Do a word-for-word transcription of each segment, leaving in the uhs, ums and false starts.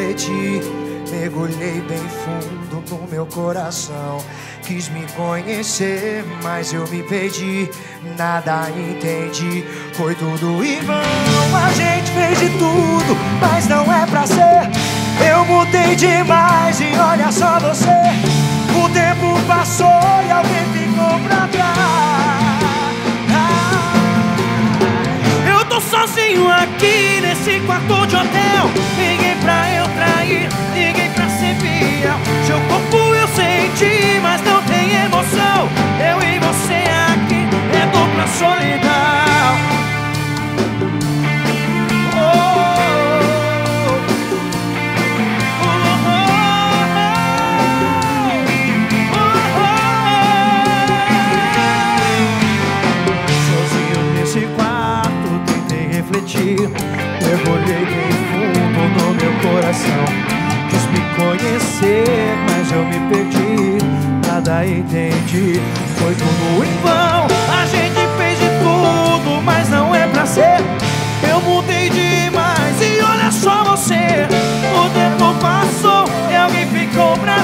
refletir. Mergulhei bem fundo no meu coração. Quis me conhecer, mas eu me perdi. Nada entendi, foi tudo em vão. A gente fez de tudo, mas não é pra ser. Eu mudei demais e olha só você. O tempo passou e alguém ficou pra trás. Eu tô sozinho aqui nesse quarto de hotel. Ninguém pra eu trair, ninguém pra ser fiel. Seu corpo eu senti, mas não tem emoção. Eu e você aqui é dupla solidão. Oh, oh, oh, oh, oh, oh. Sozinho nesse quarto tentei refletir. Mergulhei bem fundo no meu coração. Quis me conhecer, mas eu me perdi. Nada entendi, foi tudo em vão. A gente fez de tudo, mas não é pra ser. Eu mudei demais e olha só você. O tempo passou e alguém ficou pra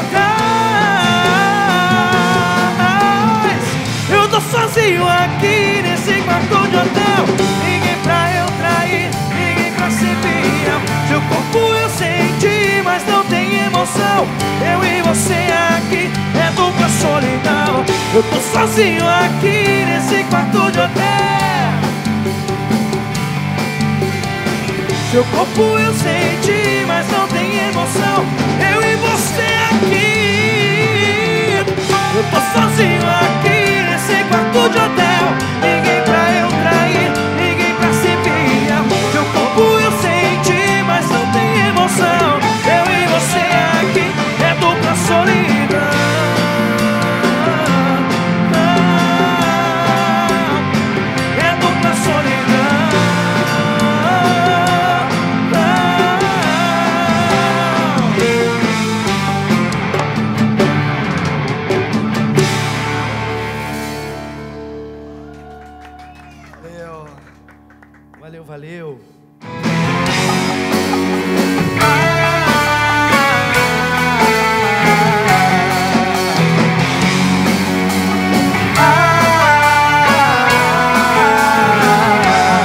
trás. Eu tô sozinho aqui nesse quarto de hotel. Ninguém pra eu trair, ninguém pra ser fiel. Seu corpo eu senti, mas não tem emoção. Eu e você aqui é dupla solidão. Eu tô sozinho aqui nesse quarto de hotel. Seu corpo eu senti, mas não tem emoção. Eu e você aqui. Eu tô sozinho aqui nesse quarto de hotel. Ninguém pra eu trair, ninguém pra ser fiel. Seu corpo eu senti, mas não tem emoção. Eu e você aqui é dupla solidão. É dupla solidão. Valeu, valeu.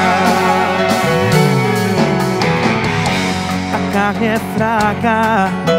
A carne é fraca,